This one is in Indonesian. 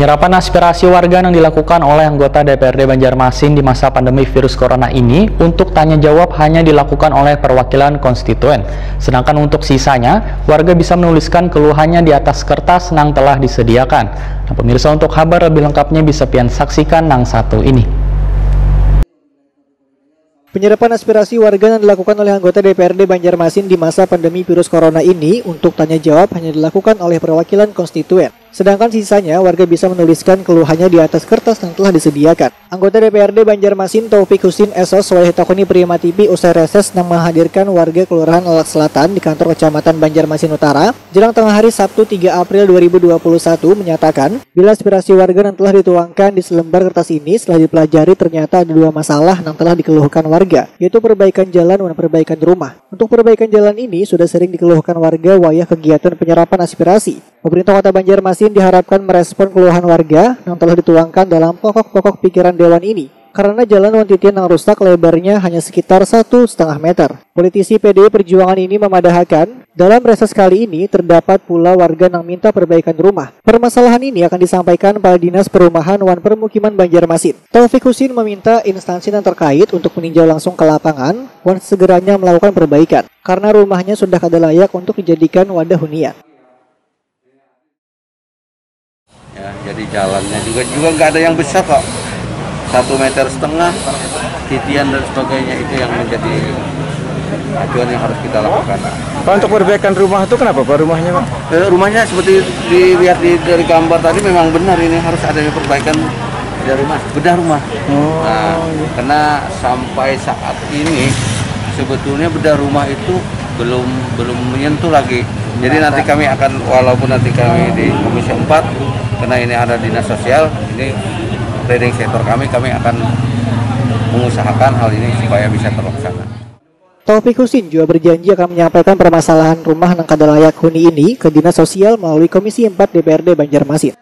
Penyerapan aspirasi warga yang dilakukan oleh anggota DPRD Banjarmasin di masa pandemi virus corona ini untuk tanya jawab hanya dilakukan oleh perwakilan konstituen. Sedangkan untuk sisanya, warga bisa menuliskan keluhannya di atas kertas yang telah disediakan. Nah, pemirsa, untuk kabar lebih lengkapnya bisa pian saksikan yang satu ini. Penyerapan aspirasi warga yang dilakukan oleh anggota DPRD Banjarmasin di masa pandemi virus corona ini untuk tanya jawab hanya dilakukan oleh perwakilan konstituen. Sedangkan sisanya warga bisa menuliskan keluhannya di atas kertas yang telah disediakan. Anggota DPRD Banjarmasin Taufik Husin Esos Walih Takoni Prima TV usai reses yang menghadirkan warga Kelurahan Lalak Selatan di kantor Kecamatan Banjarmasin Utara jelang tengah hari Sabtu 3 April 2021 menyatakan bila aspirasi warga yang telah dituangkan di selembar kertas ini setelah dipelajari ternyata ada dua masalah yang telah dikeluhkan warga, yaitu perbaikan jalan dan perbaikan rumah. Untuk perbaikan jalan ini sudah sering dikeluhkan warga wayah kegiatan penyerapan aspirasi. Pemerintah Kota Banjarmasin diharapkan merespon keluhan warga yang telah dituangkan dalam pokok-pokok pikiran dewan ini. Karena jalan Wantitian yang rusak lebarnya hanya sekitar 1,5 meter. Politisi PDI Perjuangan ini memadahkan, dalam reses kali ini terdapat pula warga yang minta perbaikan rumah. Permasalahan ini akan disampaikan pada Dinas Perumahan Wan Permukiman Banjarmasin. Taufik Husin meminta instansi yang terkait untuk meninjau langsung ke lapangan dan segeranya melakukan perbaikan. Karena rumahnya sudah kada layak untuk dijadikan wadah hunian. Ya, jadi jalannya juga nggak ada yang besar kok, 1,5 meter, titian dan sebagainya, itu yang menjadi acuan yang harus kita lakukan. Pak, untuk perbaikan rumah itu kenapa Pak rumahnya Pak? Rumahnya seperti dilihat dari gambar tadi memang benar ini harus adanya perbaikan dari rumah, bedah rumah. Karena sampai saat ini sebetulnya bedah rumah itu belum menyentuh lagi. Jadi nanti kami akan, walaupun nanti kami di Komisi 4, karena ini ada dinas sosial, ini leading sektor kami akan mengusahakan hal ini supaya bisa terlaksana. Taufik Husin juga berjanji akan menyampaikan permasalahan rumah yang kada layak huni ini ke dinas sosial melalui Komisi 4 DPRD Banjarmasin.